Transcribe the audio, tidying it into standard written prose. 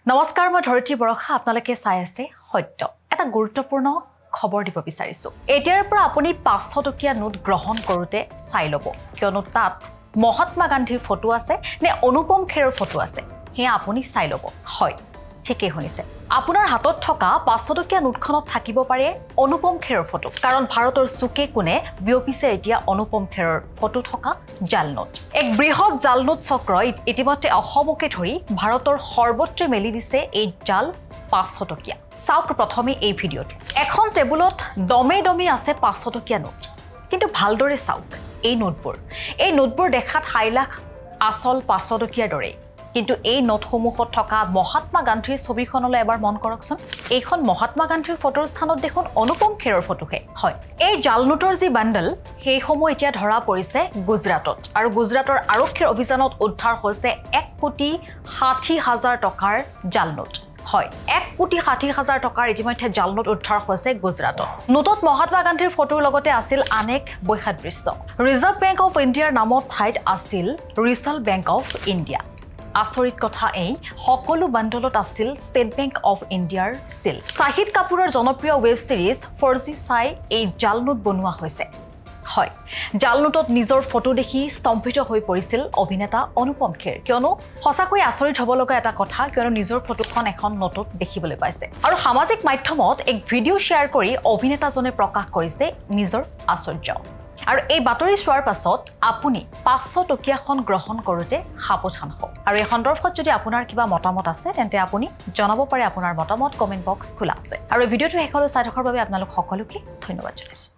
নমস্কাৰ মই ধৰিত্ৰী বৰখা আপোনালোকে চাই আছে সত্য এটা গুৰুত্বপূৰ্ণ খবৰ দিব বিচাৰিছো এতিয়াৰ পৰা আপুনি 500 টকীয়া নোট গ্ৰহণ কৰোতে চাই লব কিয়নো তাত মহাত্মা গান্ধীৰ ফটো আছে নে অনুপম খেৰৰ ফটো আছে হে আপুনি চাই লব হয় ঠিকই শুনিছে আপোনাৰ হাতত থকা 500 টকীয়া নোটখনত থাকিব পাৰে অনুপম খেৰৰ ফটো কাৰণ ভাৰতৰ সুকে কোনে বিঅপিছে এতিয়া অনুপম খেৰৰ ফটো থকা জাল নোট এক বৃহৎ জাল নোট চক্ৰ ইতিমধ্যে অসমকে ধৰি ভাৰতৰ সৰ্বত্ৰে মেলি দিছে এই জাল 500 টকীয়া চাওক প্ৰথমে এই ভিডিঅটো এখন টেবুলত দমে আছে 500 টকীয়া নোট কিন্তু ভালদৰে চাওক এই নোটবোৰ দেখাত হাইলাখ আসল 500 টকীয়াৰ দৰে কিন্তু এই নোটসমূহত থকা মহাত্মা গান্ধীৰ ছবিখনলৈ এবাৰ মন কৰকচোন এইখন মহাত্মা গান্ধীৰ ফটোৰ স্থানত দেখোন অনুপম খেৰৰ ফটোহে হয় এই জাল নোটৰ যি বান্ডল সেই সময় এতিয়া ধৰা পৰিছে গুজৰাটত আৰু গুজৰাটৰ আৰক্ষীৰ অভিযানত উদ্ধাৰ হৈছে 1,60,000 টকাৰ জাল নোট হয় 1,60,000 টকাৰ ইতিমধ্যে জাল নোট উদ্ধাৰ হৈছে গুজৰাটত নোটত মহাত্মা গান্ধীৰ ফটোৰ লগতে আছিল আনেক বৈসাদৃশ্য ৰিজাৰ্ভ বেংক অফ ইণ্ডিয়াৰ নামত ঠাইত আছিল ৰিজাৰ্ভ বেংক অফ ইণ্ডিয়া আচৰিত কথা এই সকলো বান্ডলত আছিল ষ্টেট বেংক অফ ইণ্ডিয়াৰ সিল শাহিদ কাপুৰৰ জনপ্ৰিয় ৱেব সিৰিজ 4G চাই এই জাল নোট বনোৱা হৈছে হয় জাল নোটত নিজৰ ফটো দেখি স্তম্ভিত হৈ পৰিছিল অভিনেতা অনুপম খেৰ কিয়নো সঁচাকৈ আচৰিত হ'ব লগা এটা কথা কিয়নো নিজৰ ফটোখন এখন নোটত দেখিবলৈ পাইছে আৰু সামাজিক মাধ্যমত এক ভিডিঅ' শ্বেয়াৰ কৰি অভিনেতাজনে প্ৰকাশ কৰিছে নিজৰ আশ্চৰ্য আৰু এই বাতৰি চোৱাৰ পাছত আপুনি 500 টকীয়াখন গ্ৰহণ কৰোতে সাৱধান হওক আৰু এই সন্দৰ্ভত যদি আপোনাৰ কিবা মতামত আছে তেন্তে আপুনি জনাব পাৰে আপোনাৰ মতামত কমেন্ট বক্স খোলা আছে আৰু এই ভিডিঅ'টো শেষলৈ চাই থকাৰ বাবে আপোনালোক সকলোকে ধন্যবাদ জনাইছো